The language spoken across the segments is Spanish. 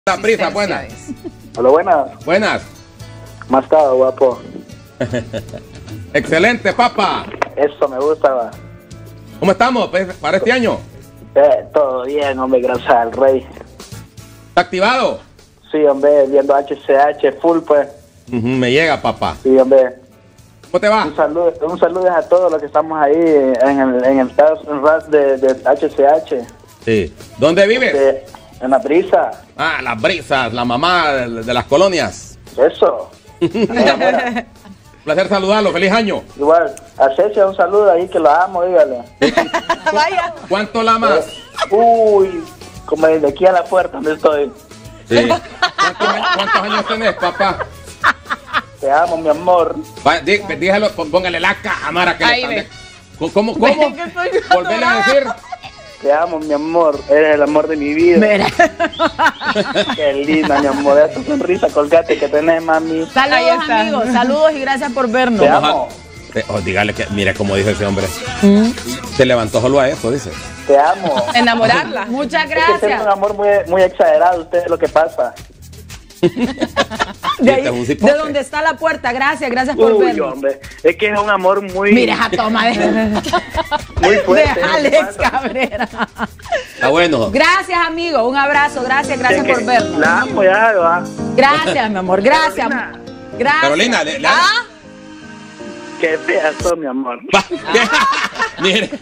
La prisa, buenas. Hola, buenas. Buenas. ¿Cómo has estado, guapo? Excelente, papá. Eso me gusta, va. ¿Cómo estamos para este año? Todo bien, hombre, gracias al rey. ¿Está activado? Sí, hombre, viendo HCH full, pues. Me llega, papá. Sí, hombre. ¿Cómo te va? Un saludo a todos los que estamos ahí en el RAS de HCH. Sí. ¿Dónde vives? En la brisa. Ah, las brisas, la mamá de las colonias. Eso. Un placer saludarlo, feliz año. Igual, a Cecia un saludo ahí que la amo, dígale. Vaya. ¿Cuánto la amas? Uy, como desde aquí a la puerta donde estoy. Sí. ¿Cuántos años tenés, papá? Te amo, mi amor. Dígalo, póngale la cámara que Ahí le ve. ¿Cómo? Ven, que estoy viendo Volverle a decir. Te amo, mi amor. Eres el amor de mi vida. Mira. Qué linda, mi amor. Esa sonrisa colgate que tenés, mami. Ahí Saludos, está. amigos. Saludos y gracias por vernos. Te amo. Dígale que, mire cómo dice ese hombre. Se levantó solo a eso, dice. Te amo. Enamorarla. Muchas Es que tiene gracias. un amor muy exagerado. Usted es lo que pasa. De, ahí, Este es un cipote. de donde está la puerta. Gracias por Uy, vernos. hombre. Es que es un amor muy, Mira, toma. muy De fuerte. es lo que Alex pasa. Cabrera. Está bueno. Gracias, amigo. Un abrazo. Gracias Es que por vernos. La amo ya, va. Gracias, mi amor. Gracias. Carolina. Gracias. Carolina, ¿Ah? Qué fea sos, mi amor. Mire,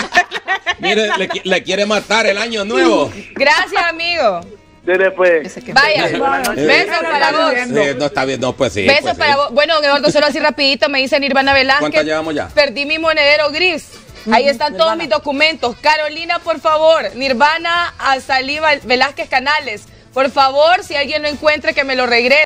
le quiere matar el año nuevo. Gracias, amigo. Dile, pues. Vaya. Buenas noches. Besos para vos. No está bien, no, pues sí. Besos pues sí. para vos. Bueno, don Eduardo, solo así rapidito me dice Nirvana Velázquez. ¿Cuántas llevamos ya? Perdí mi monedero gris. Ahí están todos mis documentos. Carolina, por favor. Nirvana a Saliva Velázquez Canales. Por favor, si alguien lo encuentre, que me lo regrese.